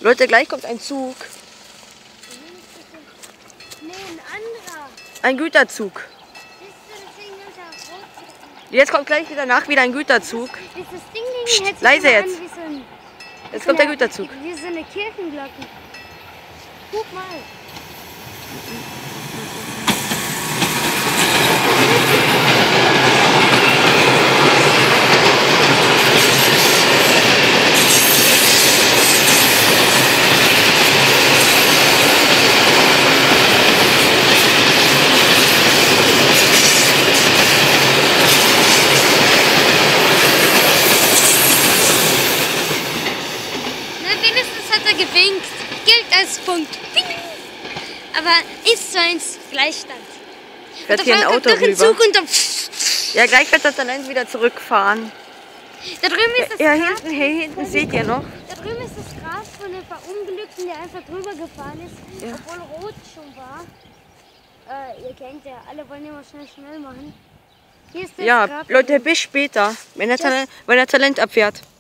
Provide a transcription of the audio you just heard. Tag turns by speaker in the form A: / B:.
A: Leute, gleich kommt ein Zug.
B: Nee, ein anderer.
A: Ein Güterzug. Jetzt kommt gleich danach wieder ein Güterzug.
B: Das Ding hört sich
A: Leise
B: immer
A: jetzt.
B: an wie so ein,
A: Jetzt kommt der Güterzug.
B: wie so eine Kirchenglocke. Guck mal. Wenigstens hat er gewinkt. Gilt als Punkt. Aber 1:1 Gleichstand.
A: Fährt hier ein Auto
B: durch den
A: rüber.
B: Zug und dann
A: Ja, gleich wird das Talent wieder zurückfahren.
B: da drüben ist das
A: Ja,
B: Gras.
A: hier hinten seht ihr noch.
B: Da drüben ist das Gras von dem Verunglückten, der einfach drüber gefahren ist,
A: Ja.
B: obwohl rot schon war. Ihr kennt ja, alle wollen immer schnell machen. Hier ist das
A: Ja,
B: Grab.
A: Leute, bis später, wenn der Talent abfährt.